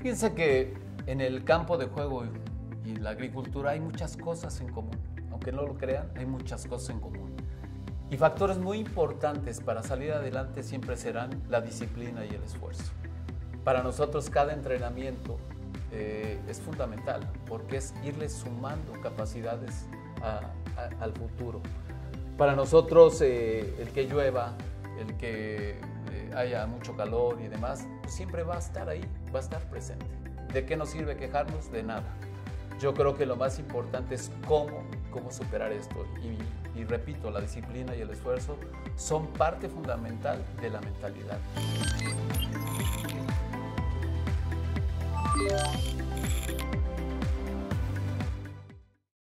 Fíjense que en el campo de juego y la agricultura hay muchas cosas en común. Aunque no lo crean, hay muchas cosas en común. Y factores muy importantes para salir adelante siempre serán la disciplina y el esfuerzo. Para nosotros cada entrenamiento es fundamental porque es irle sumando capacidades al futuro. Para nosotros el que llueva, el que haya mucho calor y demás, pues siempre va a estar ahí, va a estar presente. ¿De qué nos sirve quejarnos? De nada. Yo creo que lo más importante es cómo superar esto. Y repito, la disciplina y el esfuerzo son parte fundamental de la mentalidad.